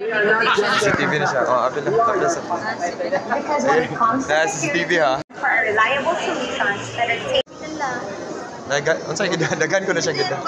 CCTV na siya. Oh, apil na sa phone. Nasa CCTV ha. For reliable solutions that are taken. Unsa dagan ko na siya ganda.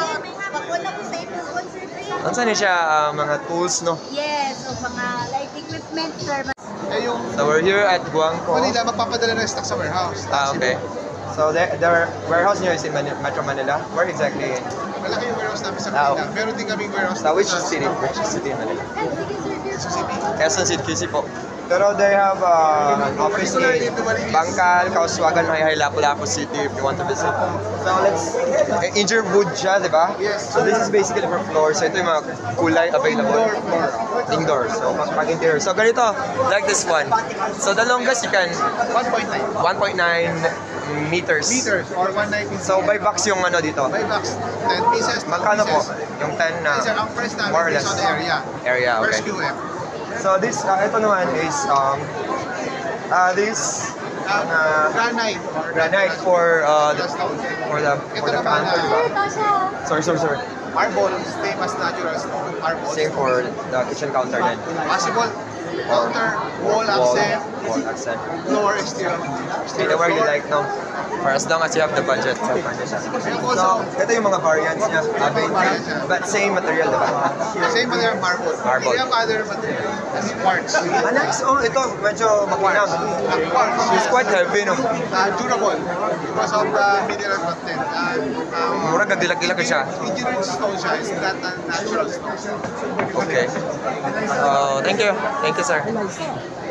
Unsa ni siya mga tools no? Yes, so mga light equipment sir. So we're here at Guangco. Manila, magpapadala ng stock sa warehouse. Okay. So their warehouse niyo is in Metro Manila? Where exactly? Malaki yung warehouse namin sa Manila. Meron din kaming warehouse Which city? Which city in Manila? City. Quezon City, QC po. Pero they have an office in Bangkal, Kauswagan, Lapu-Lapu City if you want to visit. So let's... Injured wood siya, di ba? Yes. So this is basically for floor. So ito yung mga kulay available. Indoor. So pag-interior. So ganito, like this one. So the longest you can... 1.9 meters. meters or 190. So by box yung ano dito? By box, 10 pieces. Magkano po? Yung 10 na... Ang price namin more or less. on the area. Area, okay. First QM. So this, ito naman is, this granite for the counter. Sorry. Marble, same as natural stone. Marble. Same for the kitchen counter then. Possible counter, wall accent, floor exterior. Whatever you like now. For as long as you have the budget. So, ito yung mga variants niya. But same material, diba? Same material, marble. Marble. We have other material. That's quartz. Next, ito, medyo makinang. It's quite heavy, no? Durable because of the mineral content. Murag nagdilak-dilak siya. Engineered stone siya. It's not a natural stone. Okay. Thank you. Thank you, sir.